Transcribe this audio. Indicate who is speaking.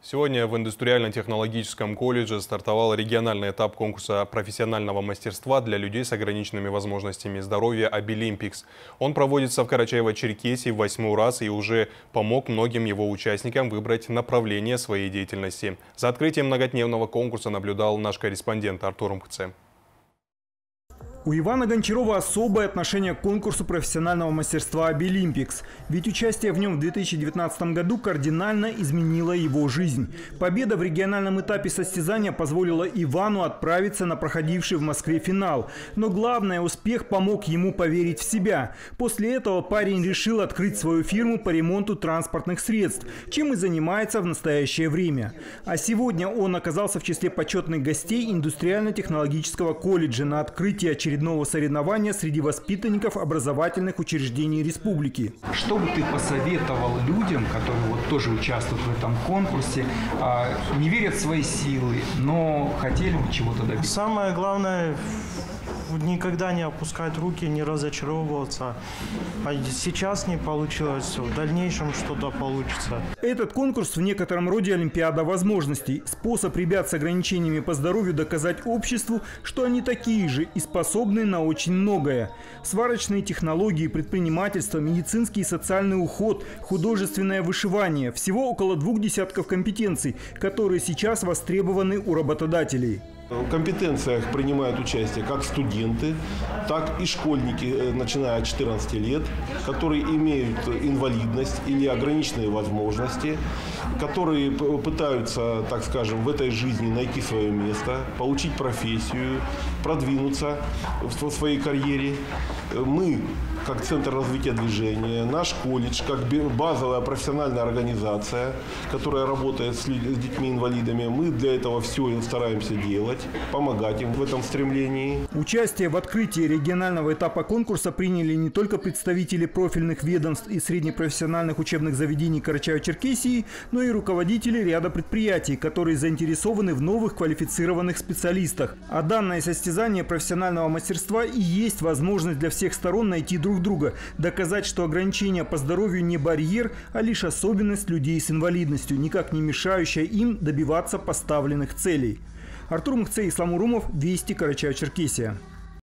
Speaker 1: Сегодня в индустриально-технологическом колледже стартовал региональный этап конкурса профессионального мастерства для людей с ограниченными возможностями здоровья «Обилимпикс». Он проводится в Карачаево-Черкесии в 8-й раз и уже помог многим его участникам выбрать направление своей деятельности. За открытием многодневного конкурса наблюдал наш корреспондент Артур Мкце.
Speaker 2: У Ивана Гончарова особое отношение к конкурсу профессионального мастерства «Обилимпикс». Ведь участие в нем в 2019 году кардинально изменило его жизнь. Победа в региональном этапе состязания позволила Ивану отправиться на проходивший в Москве финал. Но главное, успех помог ему поверить в себя. После этого парень решил открыть свою фирму по ремонту транспортных средств, чем и занимается в настоящее время. А сегодня он оказался в числе почетных гостей индустриально-технологического колледжа на открытии очередного соревнования среди воспитанников образовательных учреждений республики.
Speaker 3: Что бы ты посоветовал людям, которые тоже участвуют в этом конкурсе, не верят в свои силы, но хотели бы чего-то добиться?
Speaker 4: Самое главное – никогда не опускать руки, не разочаровываться. А сейчас не получилось, в дальнейшем что-то получится.
Speaker 2: Этот конкурс в некотором роде олимпиада возможностей. Способ ребят с ограничениями по здоровью доказать обществу, что они такие же и способны на очень многое. Сварочные технологии, предпринимательство, медицинский и социальный уход, художественное вышивание. Всего около 2 десятков компетенций, которые сейчас востребованы у работодателей.
Speaker 5: В компетенциях принимают участие как студенты, так и школьники, начиная от 14 лет, которые имеют инвалидность или ограниченные возможности, которые пытаются, так скажем, в этой жизни найти свое место, получить профессию, продвинуться в своей карьере. Мы, как Центр развития движения, наш колледж, как базовая профессиональная организация, которая работает с детьми-инвалидами, мы для этого все стараемся делать, помогать им в этом стремлении.
Speaker 2: Участие в открытии регионального этапа конкурса приняли не только представители профильных ведомств и среднепрофессиональных учебных заведений Карачаево-Черкесии, но и руководители ряда предприятий, которые заинтересованы в новых квалифицированных специалистах. А данное состязание профессионального мастерства и есть возможность для всех сторон найти друг друга, доказать, что ограничения по здоровью не барьер, а лишь особенность людей с инвалидностью, никак не мешающая им добиваться поставленных целей. Артур Мкце, Ислам Урумов, Вести, Карачаево-Черкесия.